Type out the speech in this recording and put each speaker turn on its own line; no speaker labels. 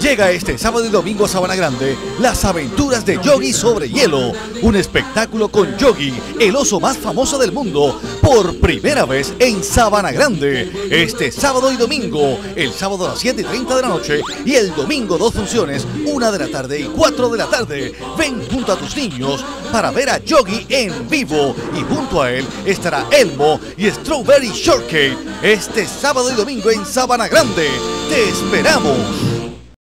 Llega este sábado y domingo a Sabana Grande Las Aventuras de Yogi sobre hielo, un espectáculo con Yogi, el oso más famoso del mundo, por primera vez en Sabana Grande, este sábado y domingo, el sábado a las 7:30 de la noche y el domingo 2 funciones, 1 de la tarde y 4 de la tarde. Ven junto a tus niños para ver a Yogi en vivo y junto a él estará Elmo y Strawberry Shortcake este sábado y domingo en Sabana Grande. ¡Te esperamos!